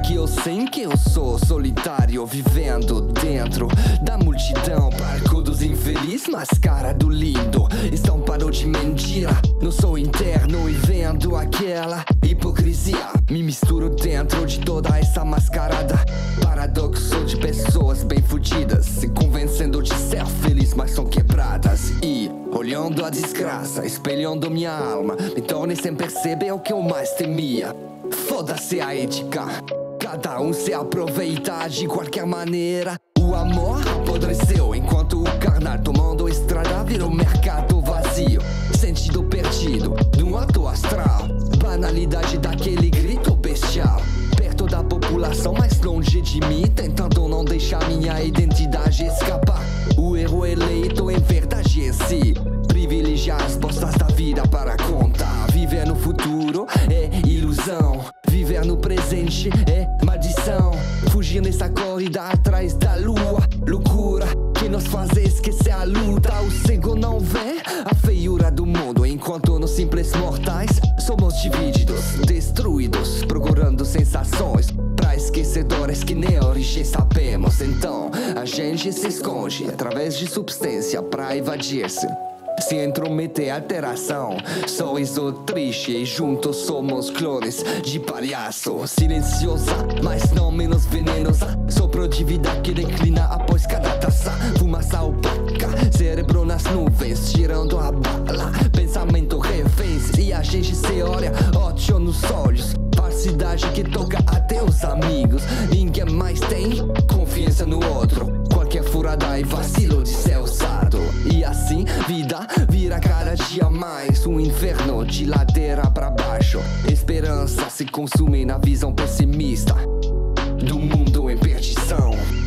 que eu sei que eu sou solitário, vivendo dentro da multidão. Parco dos infelizes, máscara do lindo, estampado de mentira. Não sou interno e vendo aquela hipocrisia. Me misturo dentro de toda essa mascarada. Paradoxo de pessoas bem fudidas, se convencendo de ser feliz, mas são quebradas. E olhando a desgraça, espelhando minha alma, me tornei sem perceber o que eu mais temia. Foda-se a ética, cada um se aproveita de qualquer maneira. O amor apodreceu, enquanto o carnal tomando estrada virou mercado vazio. Sentido perdido, num alto astral, banalidade daquele grito bestial. Perto da população, mais longe de mim, tentando não deixar minha identidade escapar. O erro eleito em verdade em si, privilegiar as postas da vida para contar. Viver no futuro é ilusão, viver no presente é maldição. Fugir nessa corrida atrás da lua, loucura que nos faz esquecer a luta. O cego não vê a feiura do mundo, enquanto nós simples mortais somos divididos, destruídos, procurando sensações pra esquecedores que nem a origem sabemos. Então a gente se esconde através de substância pra evadir-se, se intrometer alteração. Sorriso triste e juntos somos clones de palhaço. Silenciosa, mas não menos venenosa, sopro de vida que declina após cada taça. Fumaça opaca, cérebro nas nuvens, tirando a bala, pensamento reféns. E a gente se olha, ódio nos olhos, falsidade que toca até os amigos. Ninguém mais tem confiança no outro, qualquer furada é vacilo de ser usado. E assim, vida vira cada dia mais um inferno de ladeira pra baixo. Esperança se consume na visão pessimista do mundo em perdição.